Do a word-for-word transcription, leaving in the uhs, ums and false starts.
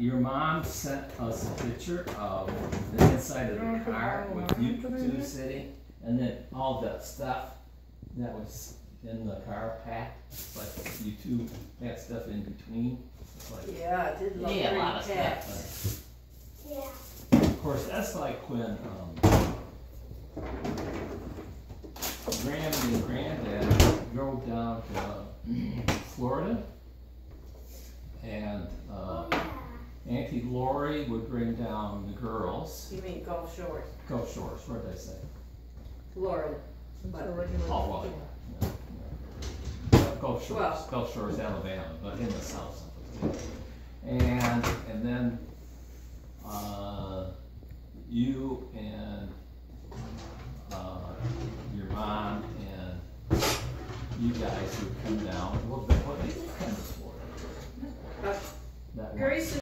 your mom sent us a picture of the inside of the car with you two sitting, and then all the stuff that was in the car packed. It's like you two had stuff in between. It's like, Yeah, it did look yeah, a pretty lot of packed. stuff. Yeah. But of course, that's like when um, Granny and Granddad drove down to uh, Florida, and uh, Oh, yeah. Auntie Lori would bring down the girls. You mean Gulf Shores, Gulf Shores, what did I say? Florida. But Oh, well, yeah, yeah. Gulf Shores, Well- Gulf Shores, Alabama, but in the south. And, and then, uh, you and, uh, your mom and you guys would come down, what, what, what kind of Florida? Uh, That one. Grace